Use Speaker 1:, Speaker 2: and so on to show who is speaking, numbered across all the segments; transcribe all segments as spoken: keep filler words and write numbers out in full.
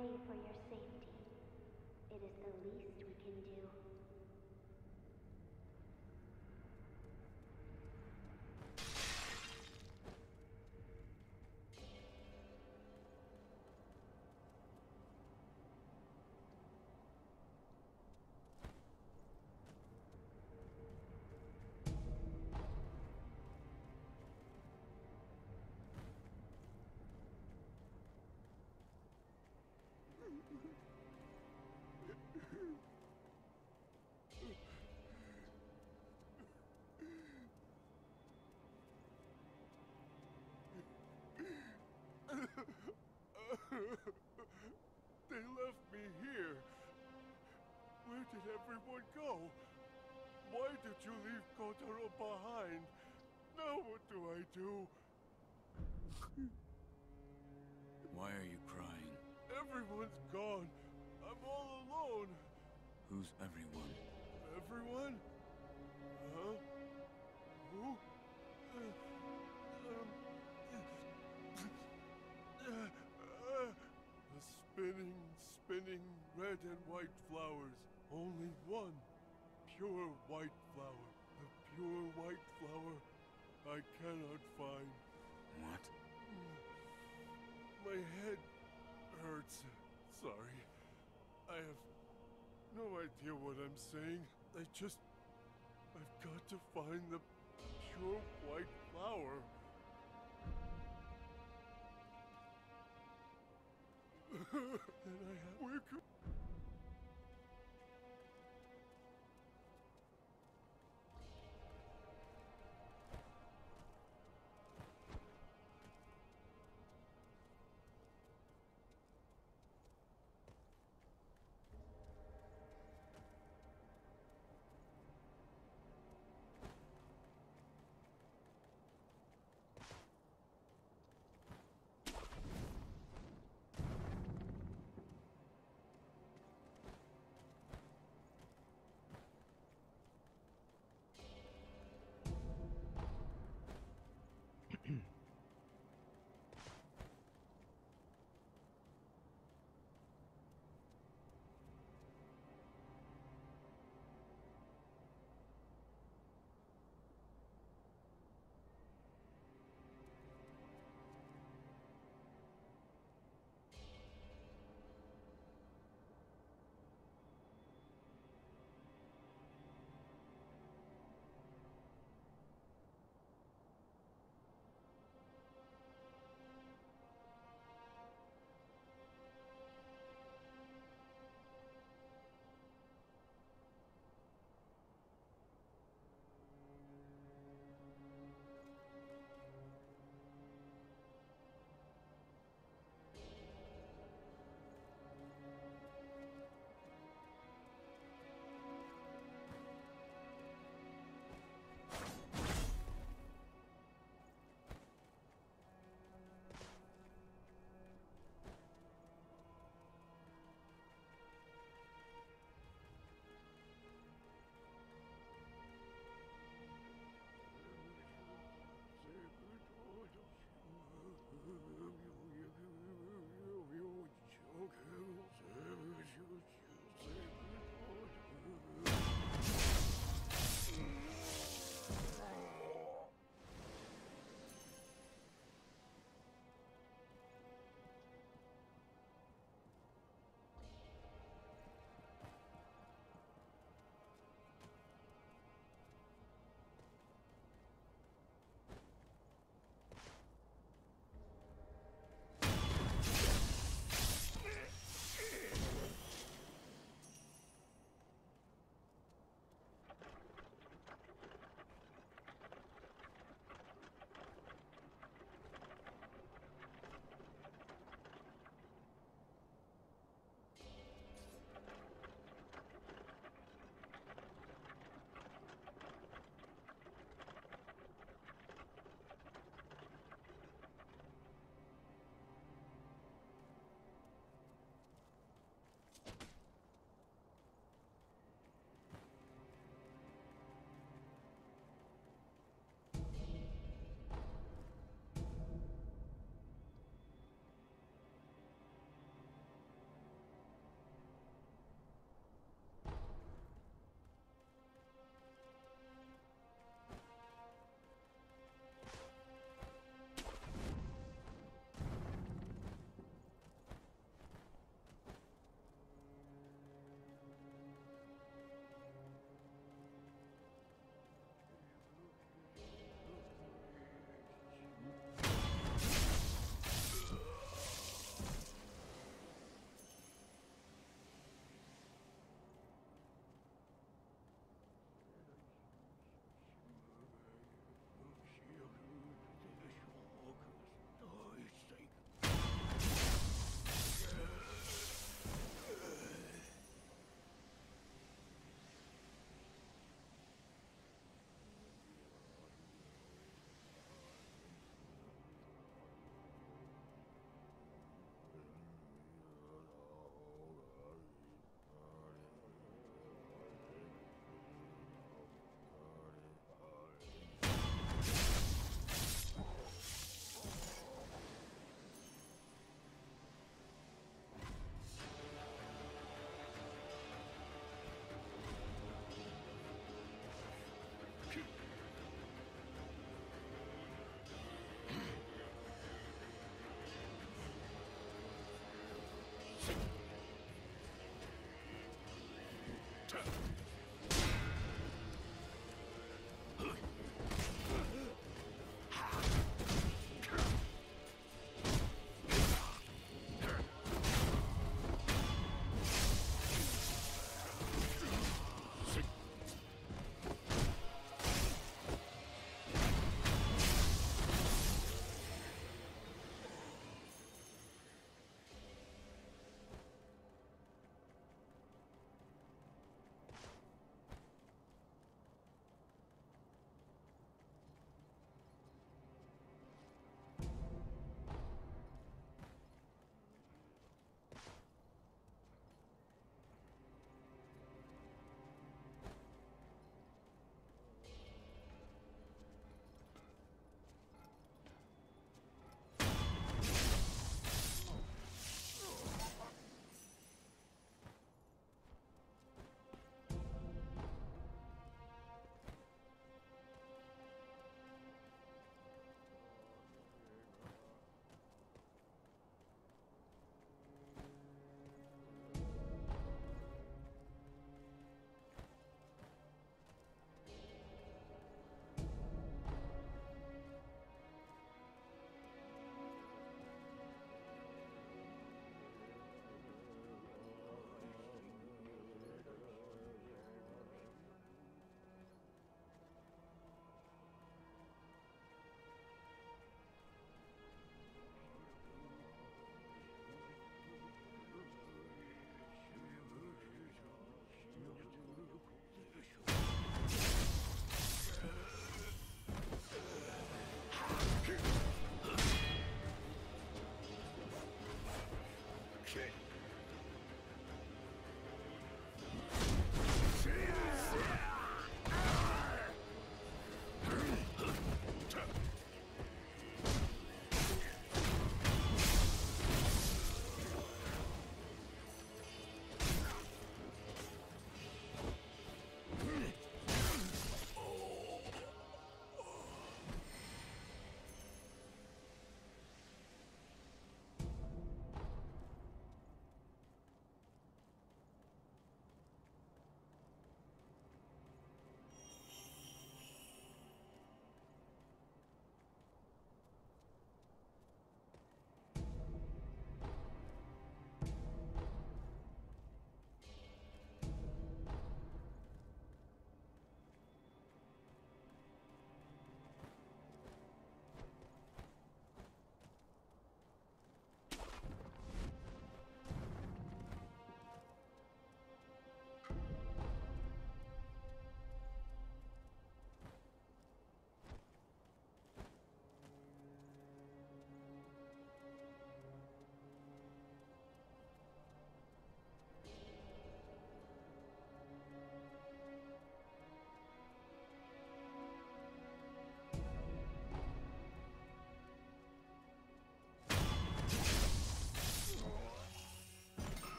Speaker 1: pray for your safety. It is the least we can do.
Speaker 2: They left me here. Where did everyone go? Why did you leave Kotaro behind? Now what do I do?
Speaker 3: Why are you crying?
Speaker 2: Everyone's gone. I'm all alone.
Speaker 3: Who's everyone?
Speaker 2: Everyone? Huh? Who? The spinning, spinning red and white flowers. Only one. Pure white flower. The pure white flower I cannot find.
Speaker 3: What?
Speaker 2: My head hurts. Sorry. I have no idea what I'm saying. I just... I've got to find the pure white flower. And I have... Where could...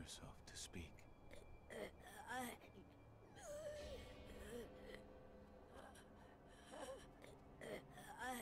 Speaker 3: yourself to speak.
Speaker 4: I... I...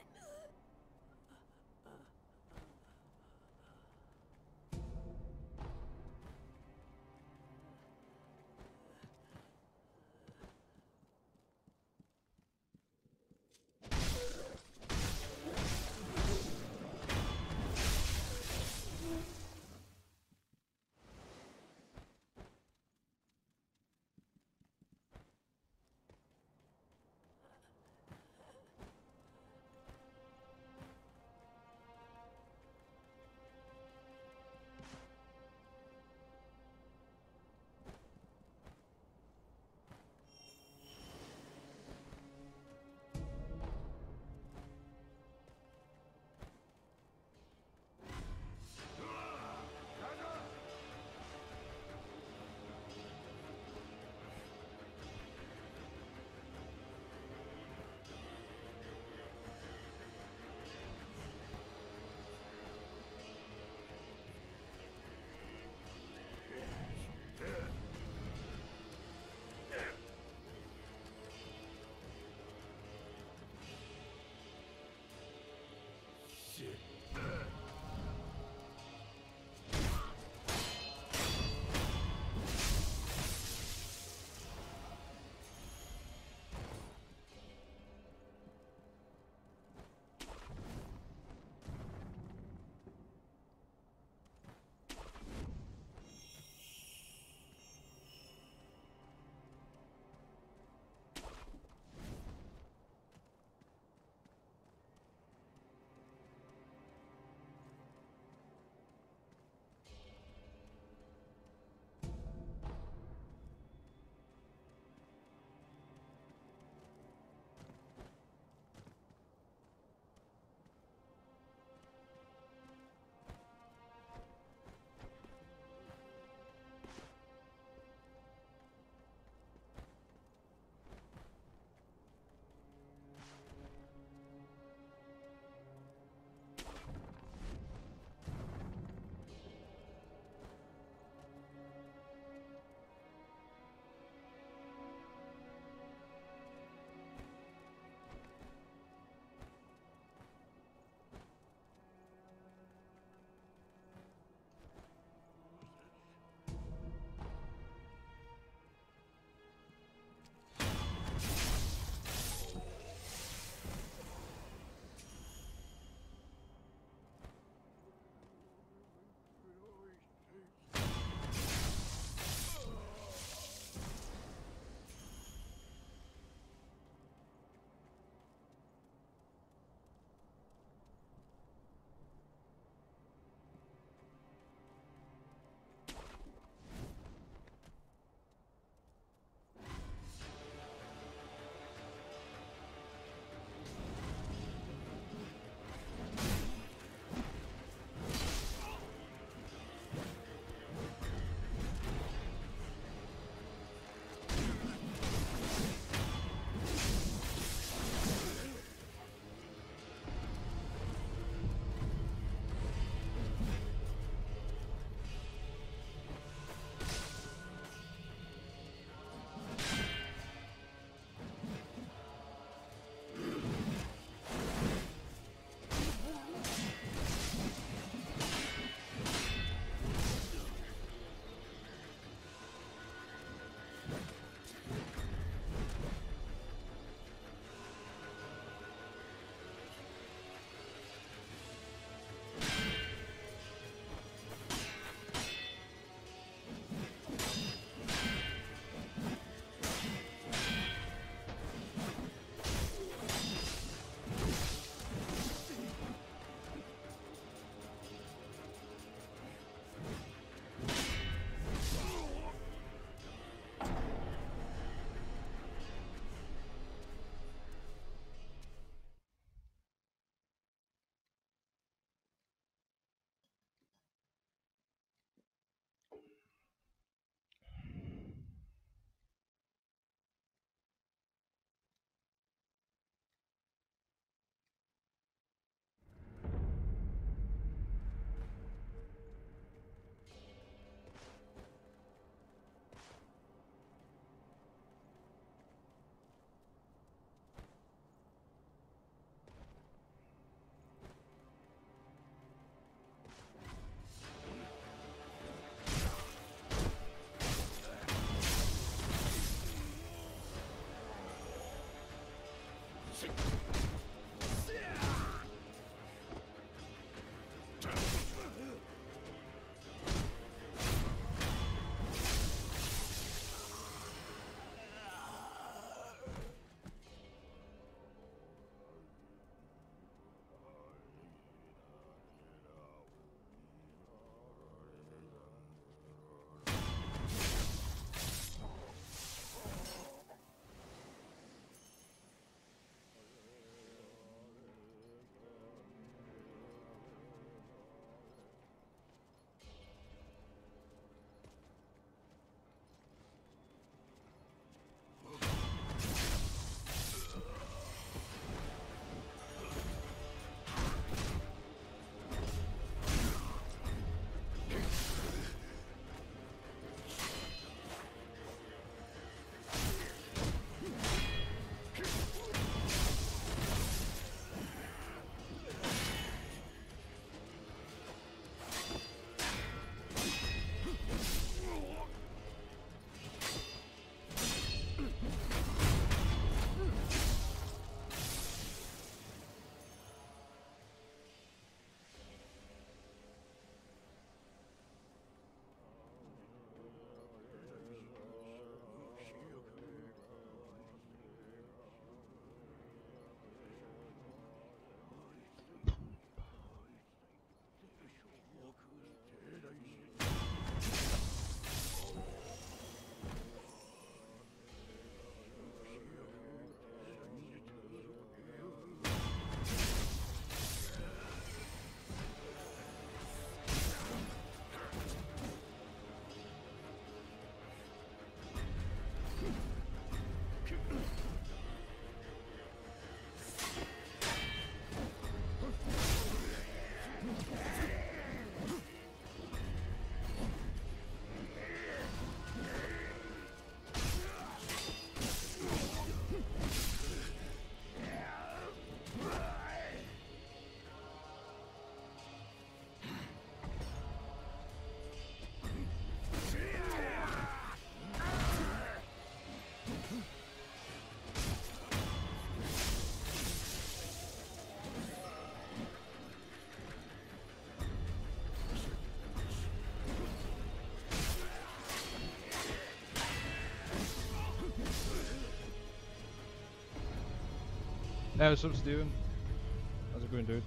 Speaker 5: Hey, what's up, Steven? How's it going, dude?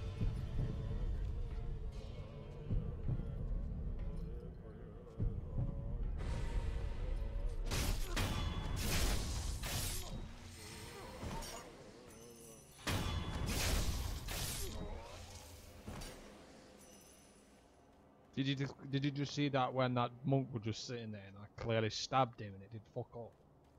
Speaker 5: Did you just, did you just see that when that monk was just sitting there and I clearly stabbed him and it did fuck all?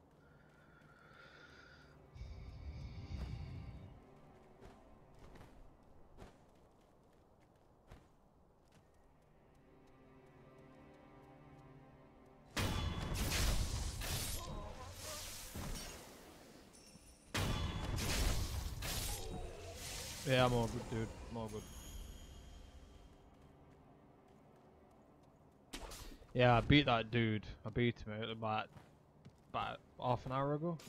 Speaker 5: Yeah, I'm all good, dude. I'm all good. Yeah, I beat that dude. I beat him about about half an hour ago.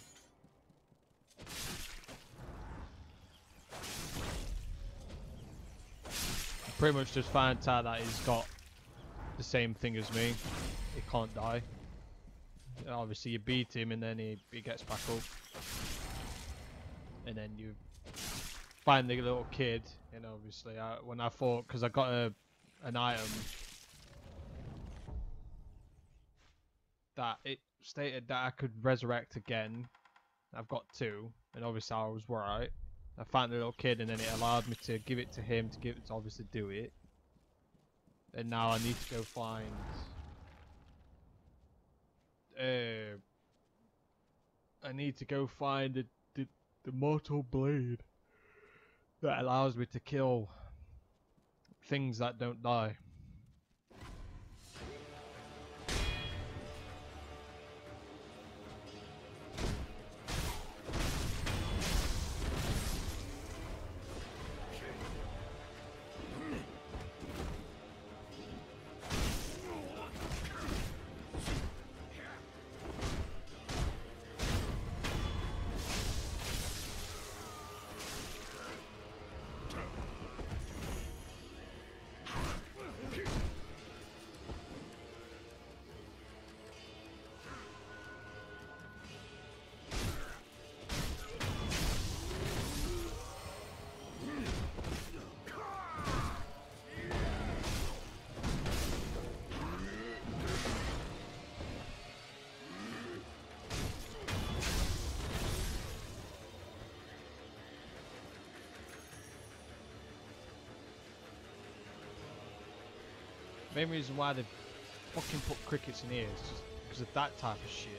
Speaker 5: I pretty much just found out that he's got the same thing as me. He can't die. Obviously, you beat him and then he, he gets back up. And then you find the little kid. And obviously, I, when I thought, because I got a an item that it stated that I could resurrect again. I've got two, and obviously I was right. I found the little kid, and then it allowed me to give it to him to give it to obviously do it. And now I need to go find uh I need to go find the the, the mortal blade that allows me to kill things that don't die. Main reason why they fucking put crickets in here is just because of that type of shit.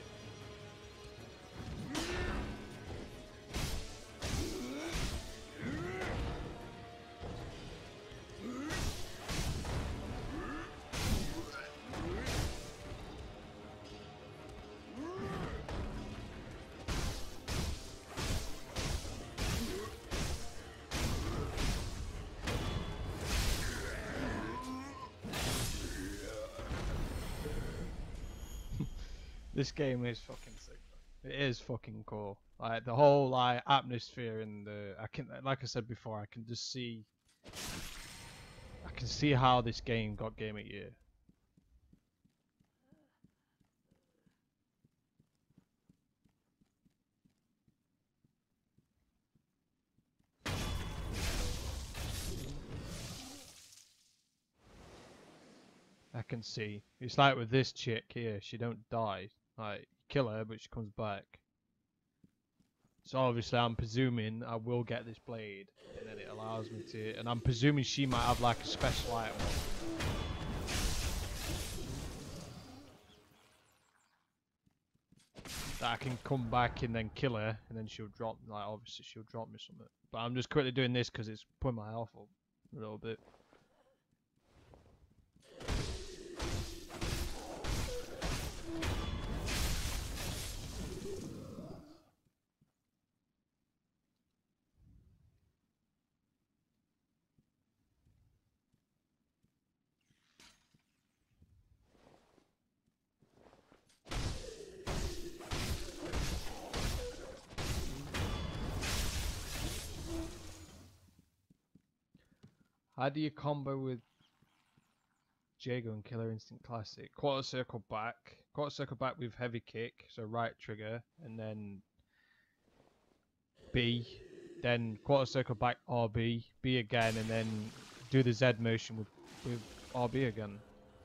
Speaker 5: This game is fucking sick. It is fucking cool. Like the whole like atmosphere and the I can like I said before, I can just see I can see how this game got Game of the Year. I can see. It's like with this chick here, she don't die. Like kill her, but she comes back. So obviously, I'm presuming I will get this blade, and then it allows me to. And I'm presuming she might have like a special item that I can come back and then kill her, and then she'll drop. Like obviously, she'll drop me something. But I'm just quickly doing this because it's putting my health up a little bit. How do you combo with Jago and Killer Instinct Classic? Quarter circle back. Quarter circle back with heavy kick, so right trigger, and then B, then quarter circle back R B, B again, and then do the Z motion with, with R B again.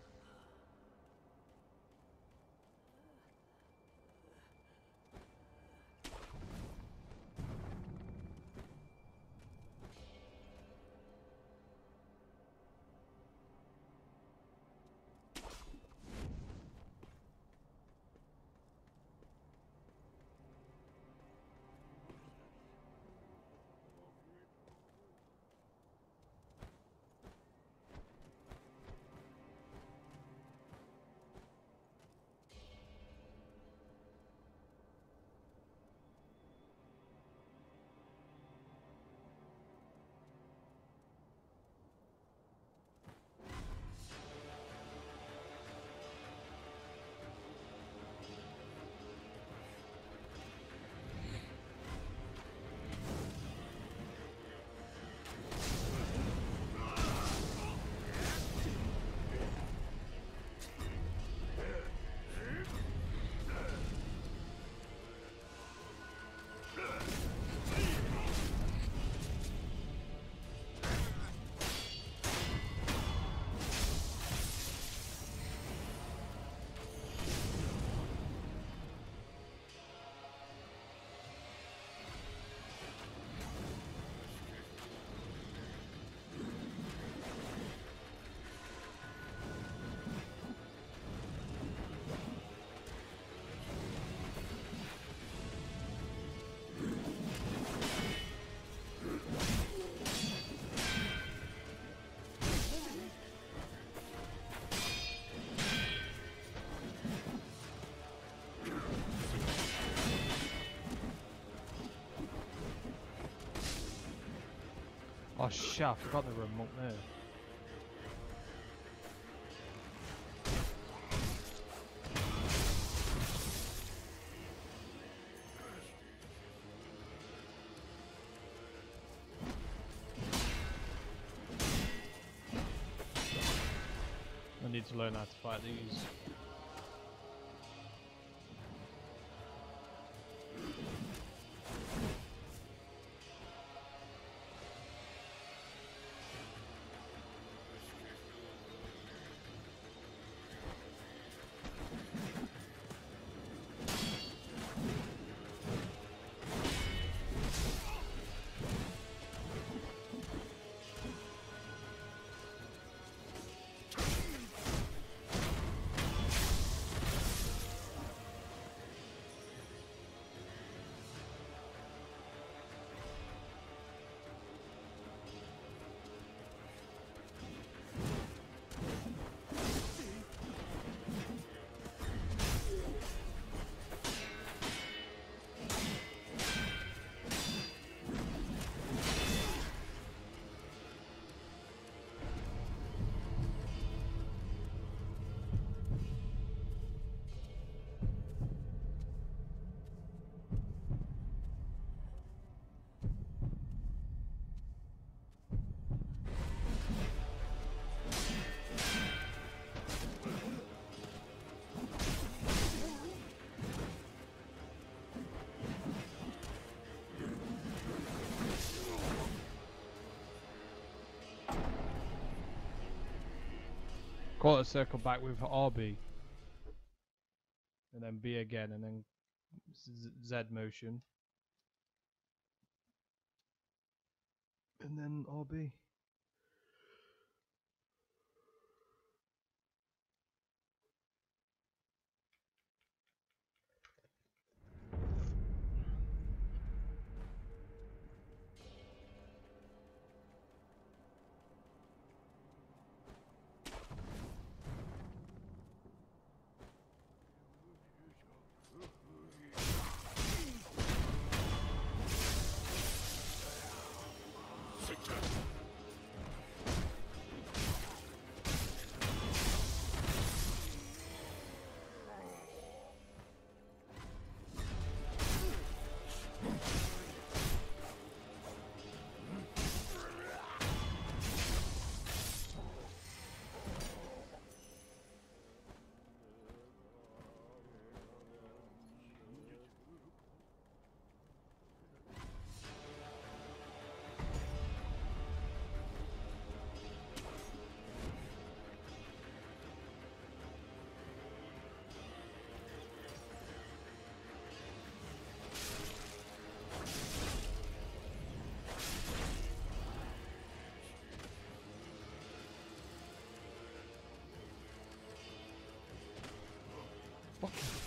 Speaker 5: Oh shit, I forgot the remote there. I need to learn how to fight these. Quarter circle back with R B. And then B again, and then Z, Z motion. And then R B.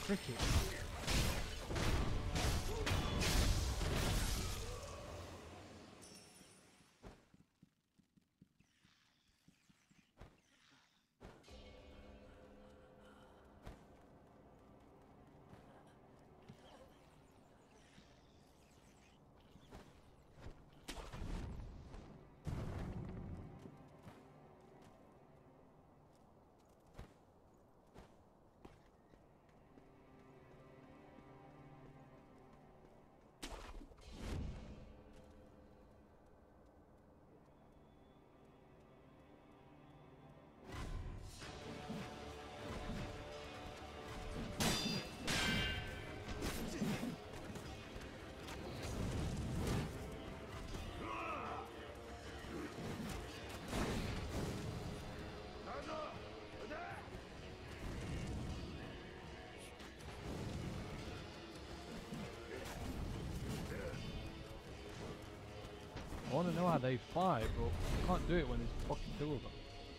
Speaker 5: Cricket. I want to know how they fight, but I can't do it when there's fucking two of them.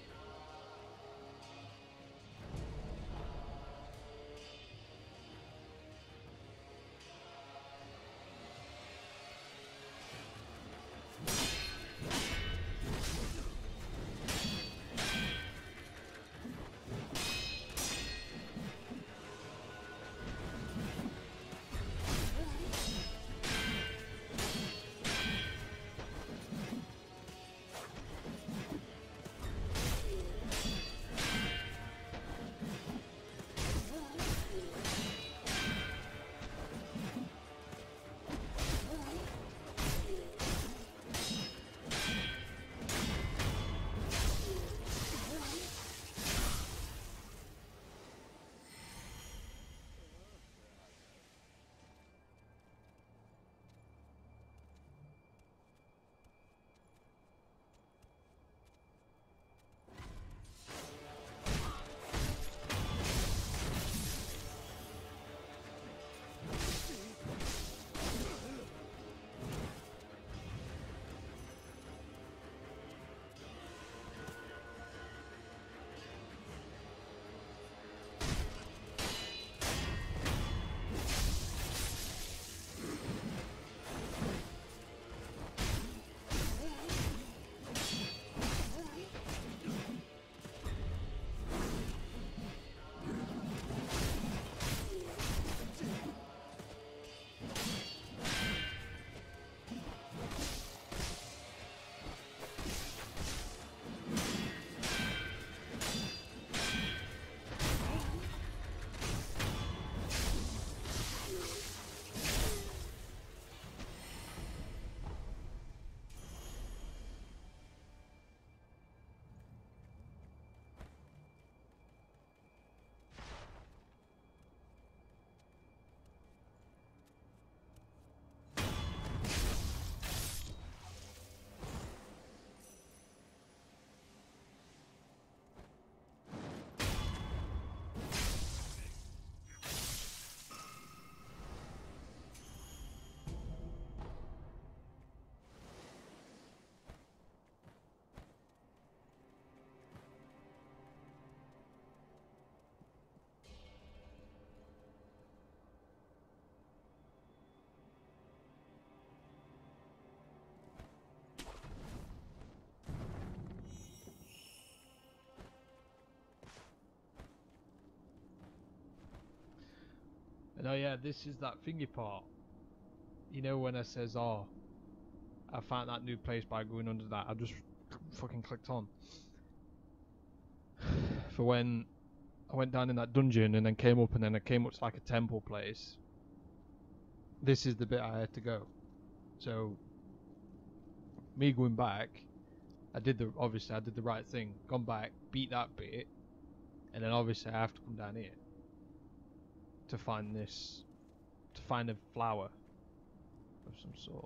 Speaker 5: And oh yeah, this is that thingy part. You know when I says, oh, I found that new place by going under that, I just fucking clicked on. For when I went down in that dungeon and then came up and then I came up to like a temple place. This is the bit I had to go. So, me going back, I did the, obviously I did the right thing. Gone back, beat that bit, and then obviously I have to come down here. To find this, to find a flower of some sort.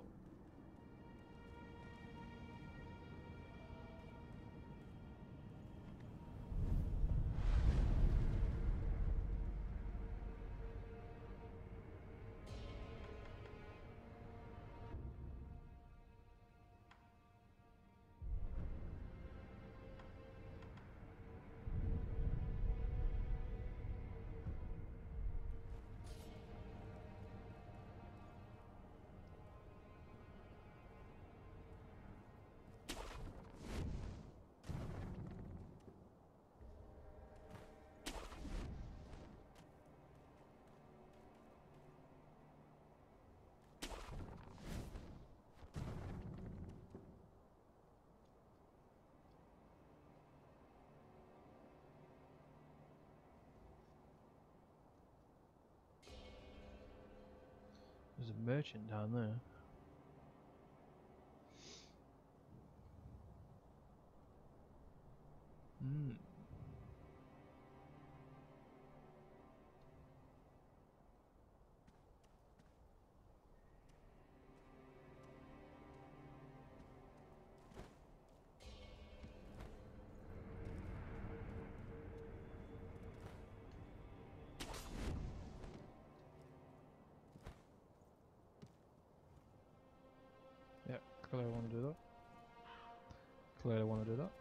Speaker 5: There's a merchant down there. Hmm. Yeah, clearly I want to do that. Clearly I want to do that.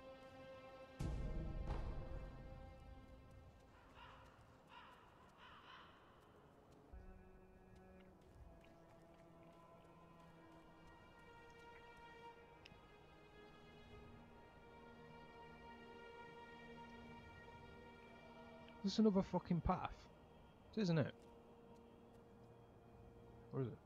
Speaker 5: This is another fucking path, isn't it? Or is it?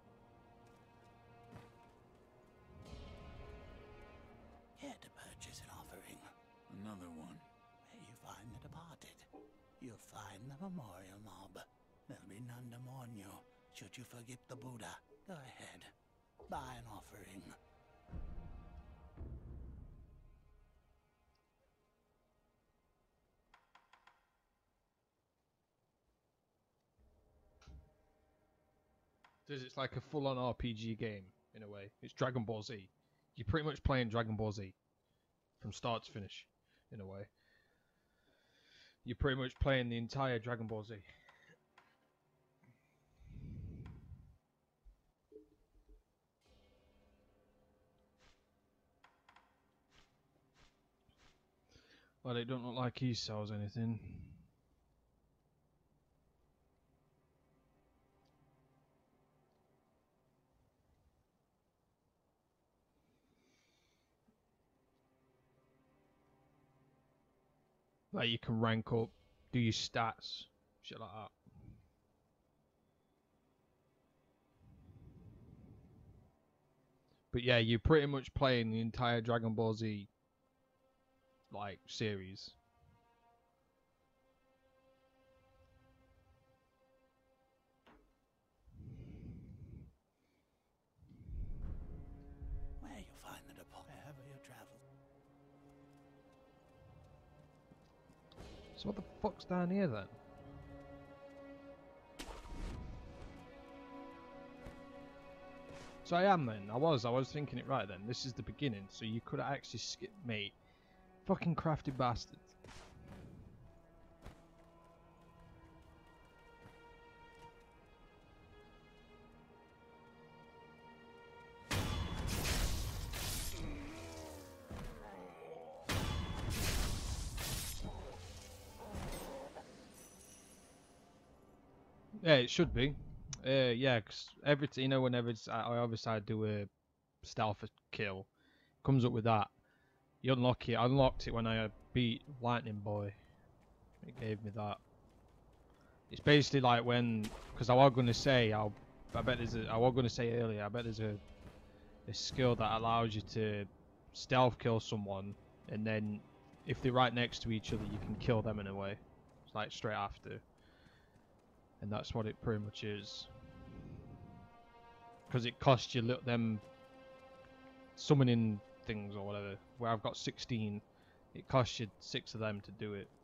Speaker 6: Here to purchase an offering.
Speaker 3: Another one.
Speaker 6: Where you find the departed, you'll find the memorial mob. There'll be none to mourn you, should you forget the Buddha. Go ahead, buy an offering.
Speaker 5: It's like a full-on R P G game in a way. It's Dragon Ball Z. You're pretty much playing Dragon Ball Z from start to finish, in a way. You're pretty much playing the entire Dragon Ball Z. Well, it don't look like he sells anything. Like you can rank up, do your stats, shit like that. But yeah, you're pretty much playing the entire Dragon Ball Z like series.
Speaker 6: Where you find the departed, wherever you travel.
Speaker 5: So what the fuck's down here then? So I am then. I was. I was thinking it right then. This is the beginning. So you could actually skip me. Fucking crafty bastard. Yeah, it should be. Uh, yeah, because every t you know whenever it's, I, I obviously I do a stealth kill, comes up with that. You unlock it. I unlocked it when I beat Lightning Boy. It gave me that. It's basically like when, because I was gonna say, I'll, I bet there's a, I was gonna say earlier, I bet there's a, a skill that allows you to stealth kill someone, and then if they're right next to each other, you can kill them in a way. It's like straight after. And that's what it pretty much is. Because it costs you li them summoning things or whatever. Where I've got sixteen, it costs you six of them to do it.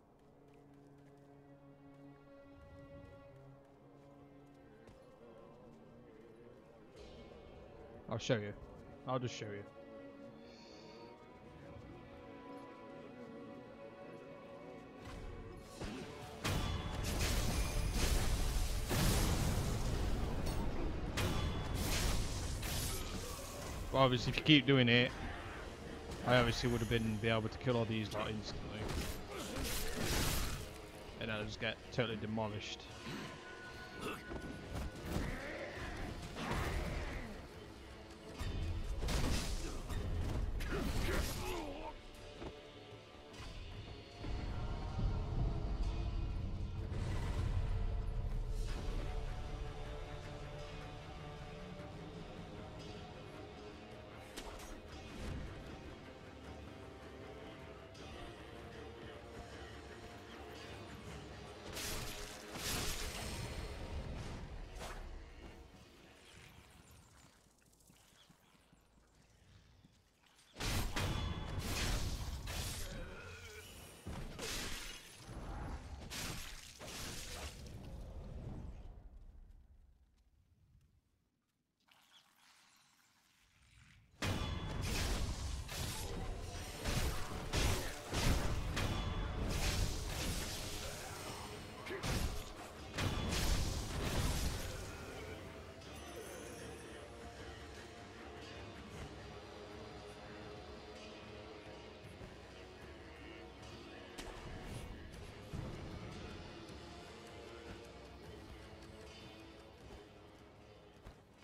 Speaker 5: I'll show you. I'll just show you. Well, obviously, if you keep doing it, I obviously would have been be able to kill all these lot instantly, and I'll just get totally demolished.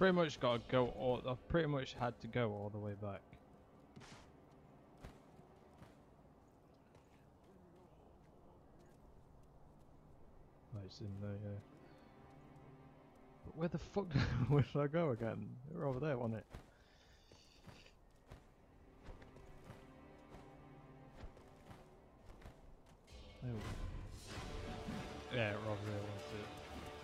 Speaker 5: pretty much got to go all. I've pretty much had to go all the way back. Oh, it's in there, yeah. But where the fuck where did I go again? They were over there, wasn't it? There we go. Yeah, we're over there, wasn't it?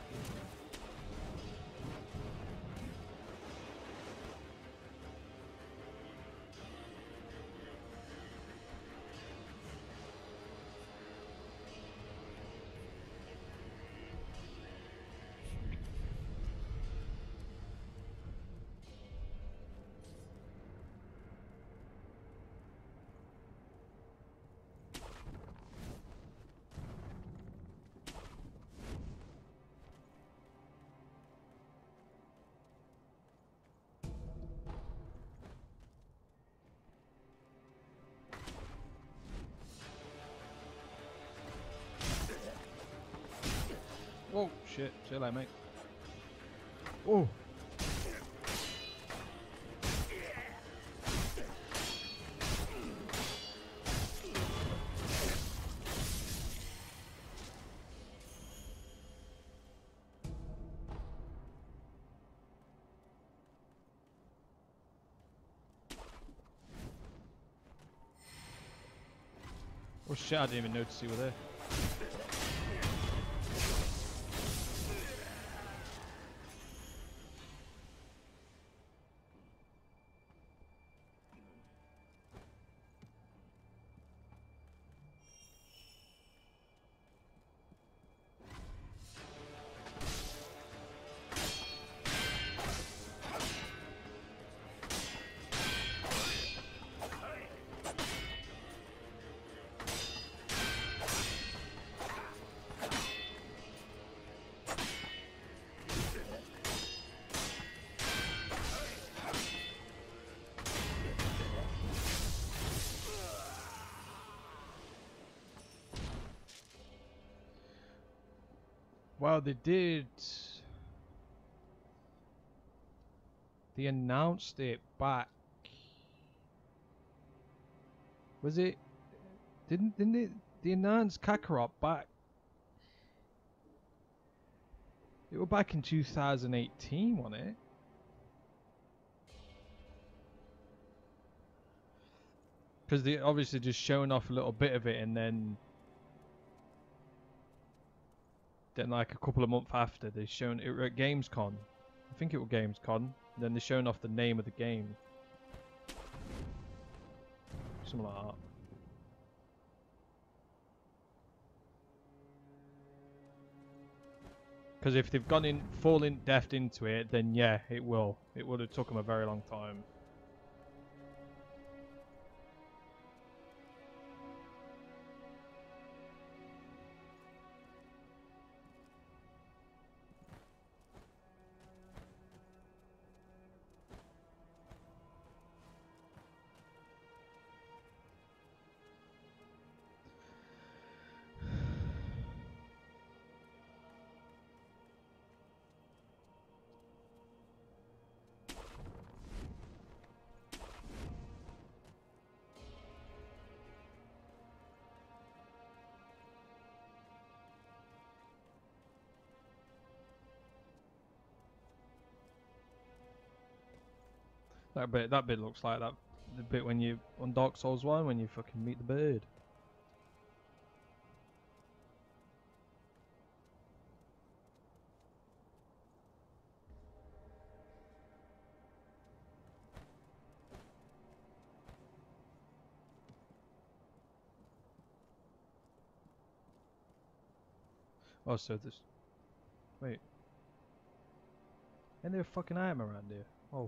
Speaker 5: Whoa, shit. See you later, mate. Oh. Oh shit, I didn't even notice you were there. Well, they did. They announced it back. Was it? Didn't didn't it? They announced Kakarot back. It was back in two thousand eighteen, wasn't it? Because they obviously just showing off a little bit of it, and then. Then like a couple of months after, they shown it were at Gamescom. I think it was Gamescom. Then they shown off the name of the game. Something like that. Because if they've gone in full in depth into it, then yeah, it will. It would have took them a very long time. That bit, that bit looks like that the bit when you on Dark Souls one when you fucking meet the bird. Oh, so this. Wait. Ain't there a fucking item around here? Oh.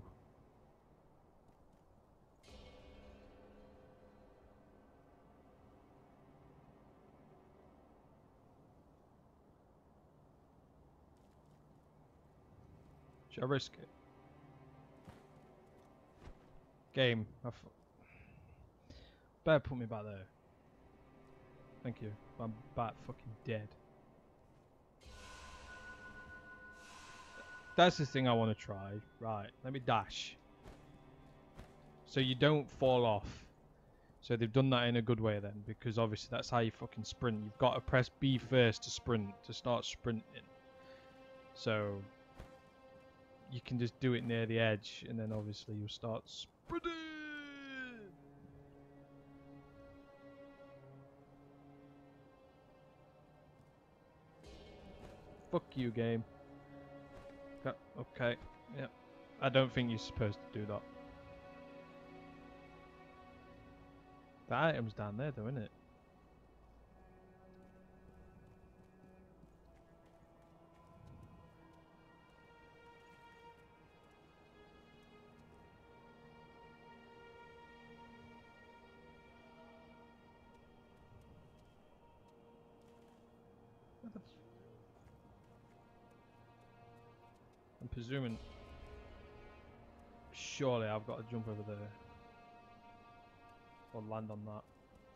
Speaker 5: Should I risk it? Game. I f Better put me back there. Thank you. I'm back fucking dead. That's the thing I want to try. Right, let me dash. So you don't fall off. So they've done that in a good way then, because obviously that's how you fucking sprint. You've got to press B first to sprint, to start sprinting. So you can just do it near the edge, and then obviously you'll start sprinting. Fuck you, game. Okay, okay, yeah. I don't think you're supposed to do that. The item's down there though, isn't it? What the f- I'm presuming... Surely I've got to jump over there. Or land on that.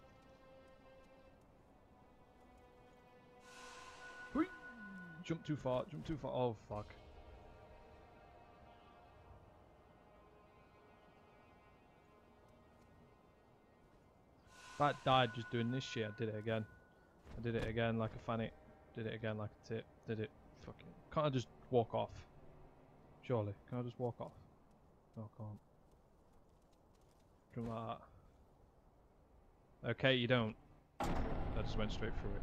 Speaker 5: Whee! Jump too far, jump too far. Oh fuck. If I died just doing this shit, I did it again. I did it again like a fanny. Did it again like a tip. Did it fucking... Can't I just walk off? Surely. Can I just walk off? No, I can't. Jump like that. Okay, you don't. I just went straight through it.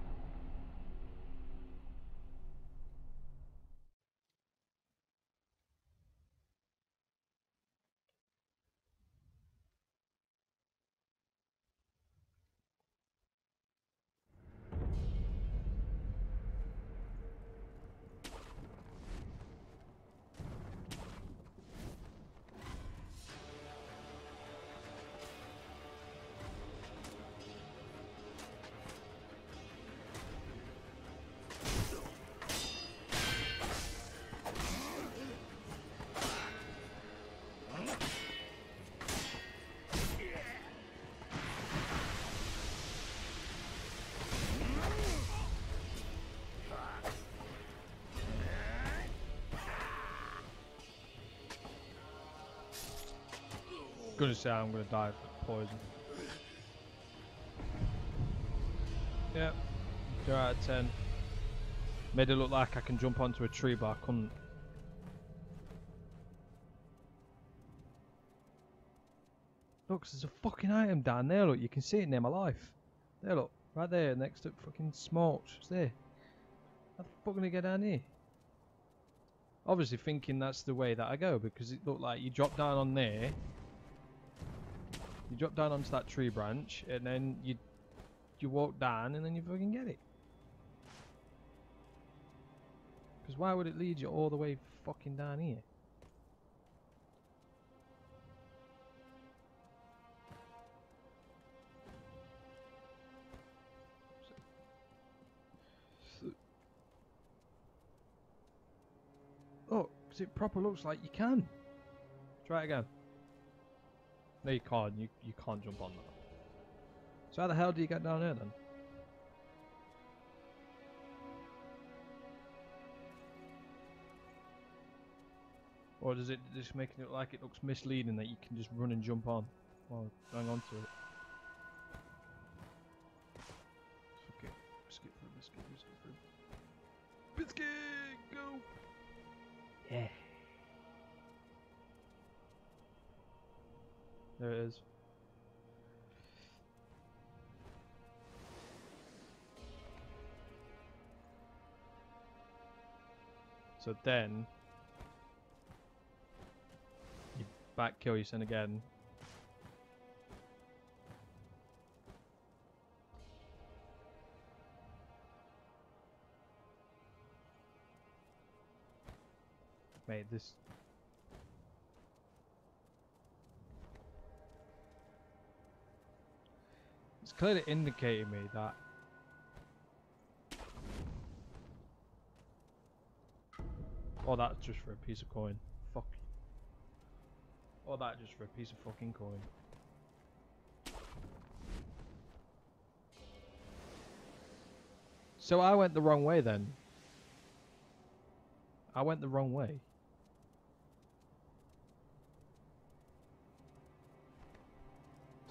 Speaker 5: Gonna say I'm gonna die of poison. Yeah, two out of ten. Made it look like I can jump onto a tree, but I couldn't. Look, there's a fucking item down there. Look, you can see it near my life. There, look, right there, next to fucking Smorch. It's there. How the fuck gonna get down here? Obviously thinking that's the way that I go, because it looked like you drop down on there. You drop down onto that tree branch, and then you you walk down, and then you fucking get it. Because why would it lead you all the way fucking down here? Oh, because it proper looks like you can. Try it again. No, you can't. You you can't jump on that. So how the hell do you get down there then? Or does it just make it look like it looks misleading that you can just run and jump on while going on to it? Okay, skip through, skip through, skip through. Biscuit, go! Yeah. There it is. So then you back kill your son again. Mate, this it's clearly indicating me that oh, that's just for a piece of coin. Fuck. Oh, that just for a piece of fucking coin. So I went the wrong way then. I went the wrong way.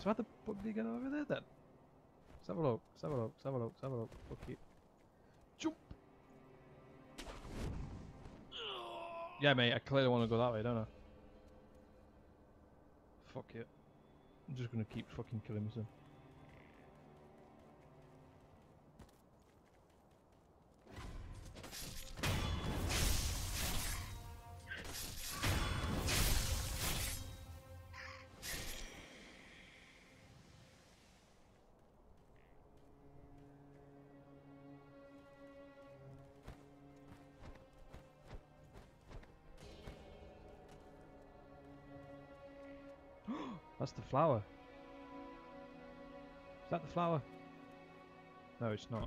Speaker 5: So how the fuck did he get over there then? Let's have a look, let's have a look, let's have a look, let's have a look. Fuck it. Jump! Yeah, mate, I clearly want to go that way, don't I? Fuck it. I'm just gonna keep fucking killing myself. That's the flower. Is that the flower? No, it's not.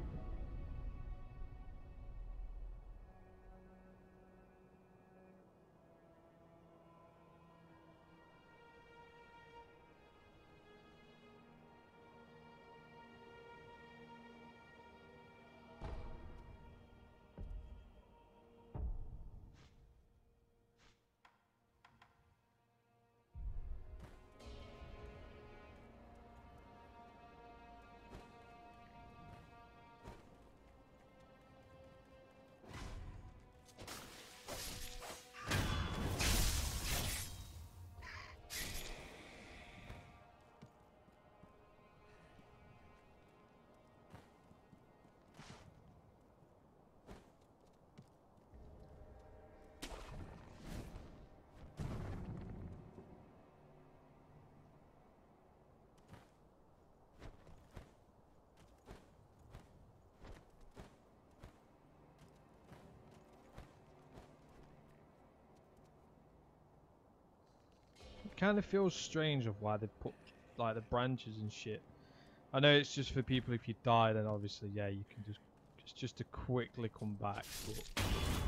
Speaker 5: Kind of feels strange of why they put like the branches and shit. I know it's just for people if you die, then obviously yeah you can just it's just to quickly come back. But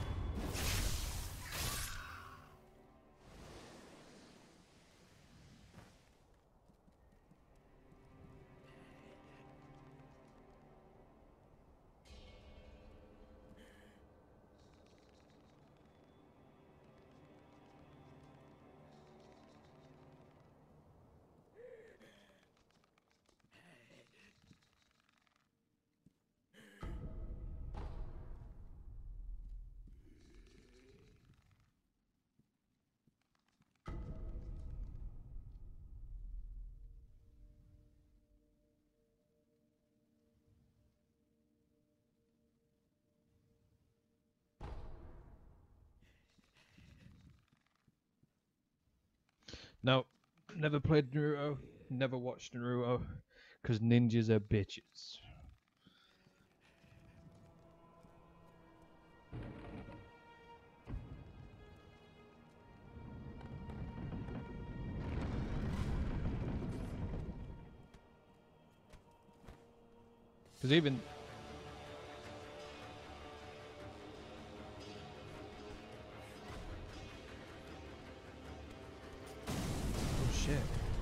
Speaker 5: no, never played Naruto, never watched Naruto, because ninjas are bitches. Because even oh shit.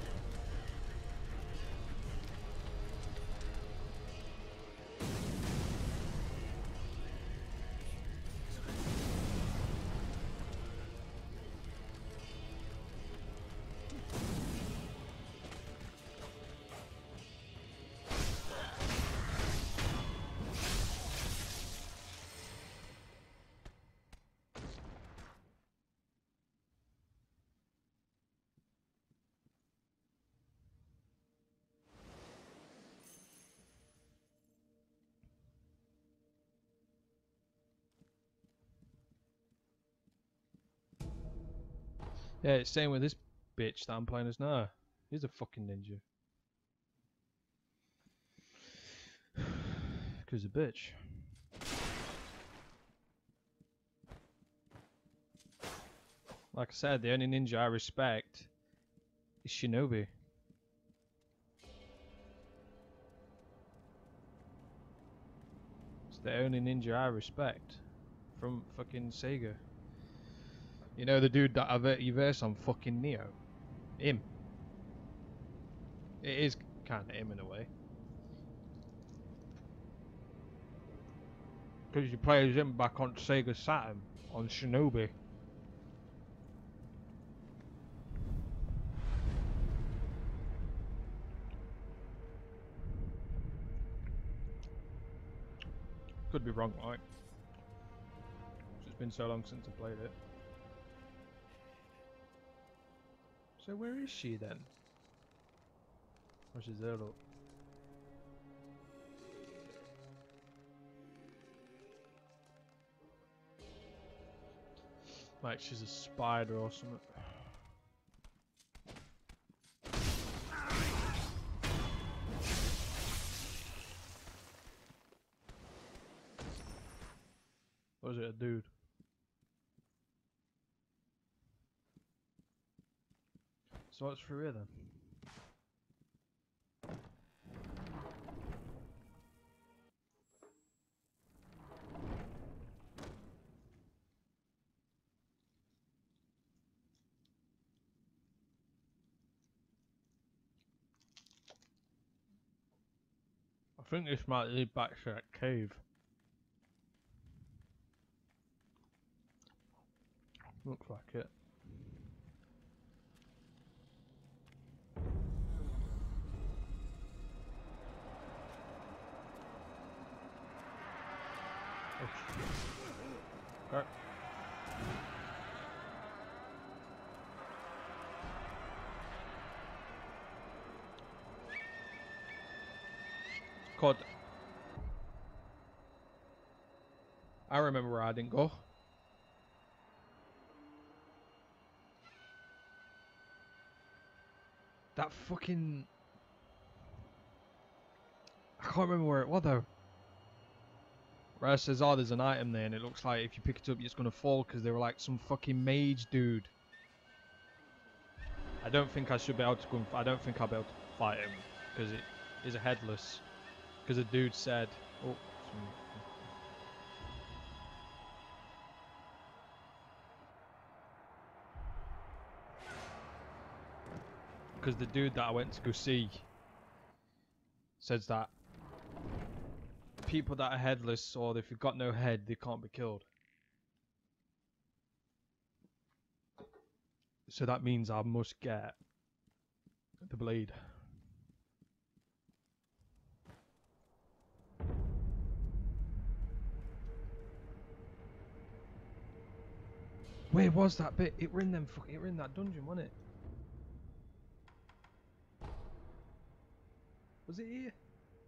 Speaker 5: Yeah, it's same with this bitch that I'm playing as now. He's a fucking ninja. Cause a bitch. Like I said, the only ninja I respect is Shinobi. It's the only ninja I respect from fucking Sega. You know the dude that I you verse on fucking Neo? Him. It is kind of him in a way. Because you play as him back on Sega Saturn on Shinobi. Could be wrong, right? It's been so long since I played it. So where is she then? Oh, she's there, look. Like she's a spider or something. Or is it a dude? So what's for real then? I think this might lead back to that cave. Looks like it. Okay. Cod. I remember where I didn't go. That fucking... I can't remember where it was though. Where it says, oh, there's an item there, and it looks like if you pick it up, it's gonna fall because they were like some fucking mage dude. I don't think I should be able to go and f I don't think I'll be able to fight him because it is a headless. Because the dude said, oh, some... because the dude that I went to go see says that people that are headless or if you've got no head, they can't be killed. So that means I must get the blade. Where was that bit? It were in them. It were in that dungeon, wasn't it? Was it here?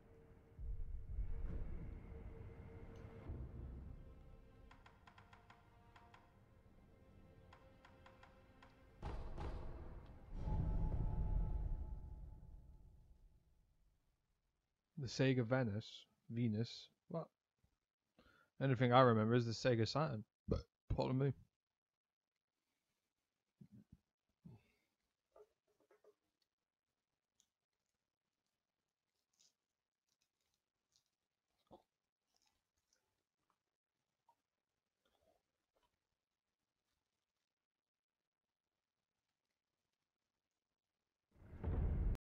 Speaker 5: The Sega Venus, Venus. What? Anything I remember is the Sega Saturn. But pardon me.